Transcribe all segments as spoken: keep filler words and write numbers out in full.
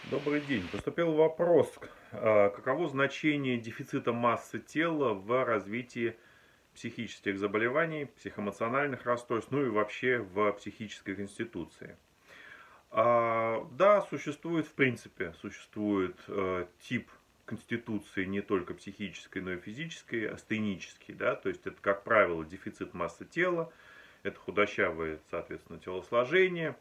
Добрый день. Поступил вопрос, а, каково значение дефицита массы тела в развитии психических заболеваний, психоэмоциональных расстройств, ну и вообще в психической конституции. А, Да, существует, в принципе, существует э, тип конституции не только психической, но и физической, астенический, да, то есть это, как правило, дефицит массы тела, это худощавое, соответственно, телосложение,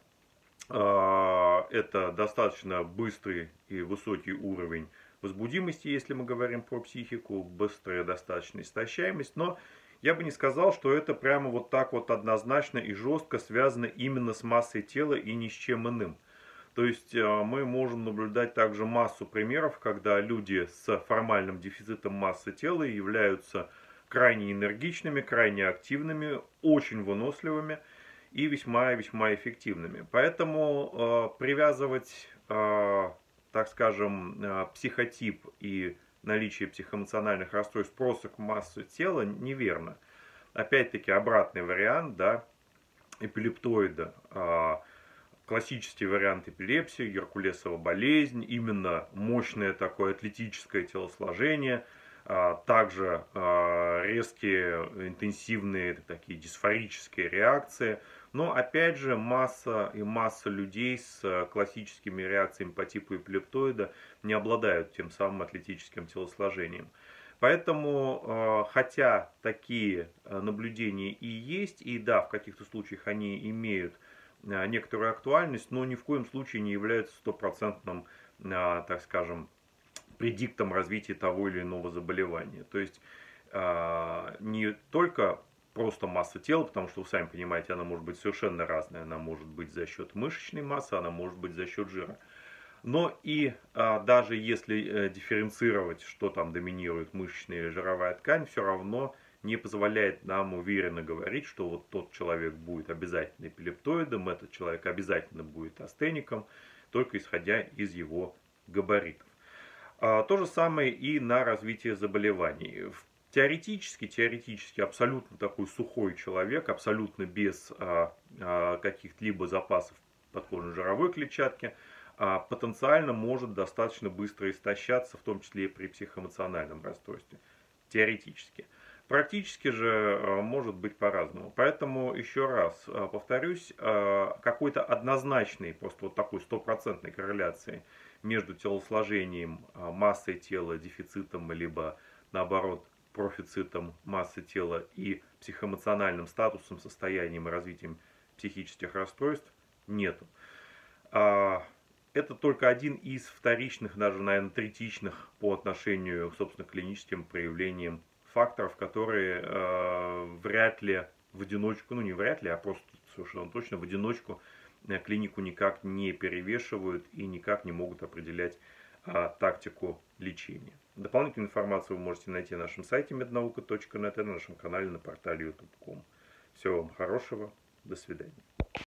а, это достаточно быстрый и высокий уровень возбудимости, если мы говорим про психику, быстрая достаточно истощаемость, но я бы не сказал, что это прямо вот так вот однозначно и жестко связано именно с массой тела и ни с чем иным. То есть а, мы можем наблюдать также массу примеров, когда люди с формальным дефицитом массы тела являются крайне энергичными, крайне активными, очень выносливыми и весьма-весьма эффективными. Поэтому э, привязывать, э, так скажем, э, психотип и наличие психоэмоциональных расстройств просто к массе тела неверно. Опять-таки обратный вариант, да, эпилептоида, э, классический вариант эпилепсии, геркулесова болезнь, именно мощное такое атлетическое телосложение, а, также а, резкие, интенсивные такие дисфорические реакции. Но опять же масса и масса людей с классическими реакциями по типу эпилептоида не обладают тем самым атлетическим телосложением. Поэтому, хотя такие наблюдения и есть, и да, в каких-то случаях они имеют некоторую актуальность, но ни в коем случае не являются стопроцентным, так скажем, предиктом развития того или иного заболевания. То есть не только просто масса тела, потому что вы сами понимаете, она может быть совершенно разная. Она может быть за счет мышечной массы, она может быть за счет жира. Но и а, даже если э, дифференцировать, что там доминирует, мышечная или жировая ткань, все равно не позволяет нам уверенно говорить, что вот тот человек будет обязательно эпилептоидом, этот человек обязательно будет астеником, только исходя из его габаритов. А, то же самое и на развитие заболеваний. Теоретически, теоретически абсолютно такой сухой человек, абсолютно без а, а, каких-либо запасов подкожно-жировой клетчатки, а, потенциально может достаточно быстро истощаться, в том числе и при психоэмоциональном расстройстве. Теоретически. Практически же а, может быть по-разному. Поэтому еще раз а, повторюсь, а, какой-то однозначной, просто вот такой стопроцентной корреляции между телосложением, а, массой тела, дефицитом, либо наоборот профицитом массы тела и психоэмоциональным статусом, состоянием и развитием психических расстройств нету. Это только один из вторичных, даже, наверное, третичных по отношению, собственно, к клиническим проявлениям факторов, которые э, вряд ли в одиночку, ну не вряд ли, а просто совершенно точно в одиночку клинику никак не перевешивают и никак не могут определять а, тактику лечения. Дополнительную информацию вы можете найти на нашем сайте меднаука точка нет и на нашем канале на портале ютуб точка ком. Всего вам хорошего, до свидания.